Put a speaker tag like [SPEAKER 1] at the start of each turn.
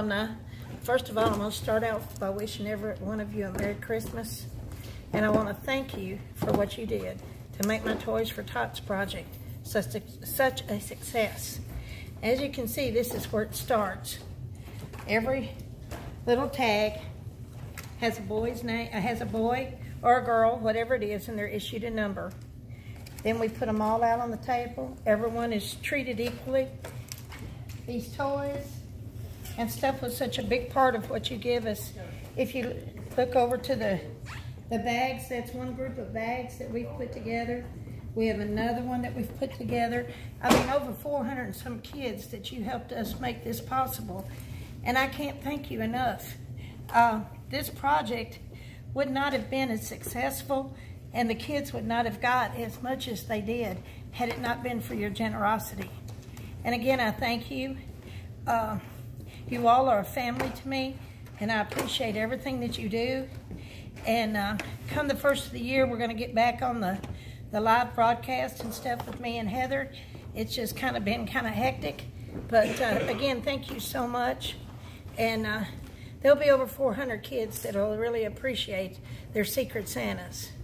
[SPEAKER 1] first of all, I'm going to start out by wishing every one of you a Merry Christmas. And I want to thank you for what you did to make my Toys for Tots project such a success. As you can see, this is where it starts. Every little tag has a boy's name, has a boy or a girl, whatever it is, and they're issued a number. Then we put them all out on the table. Everyone is treated equally. These toys and stuff was such a big part of what you give us. If you look over to the bags, that's one group of bags that we've put together. We have another one that we've put together. I mean, over 400 and some kids that you helped us make this possible. And I can't thank you enough. This project would not have been as successful, and the kids would not have got as much as they did had it not been for your generosity. And again, I thank you. You all are a family to me, and I appreciate everything that you do. And come the first of the year, we're going to get back on the live broadcast and stuff with me and Heather. It's just kind of been kind of hectic. But again, thank you so much. And there'll be over 400 kids that will really appreciate their Secret Santas.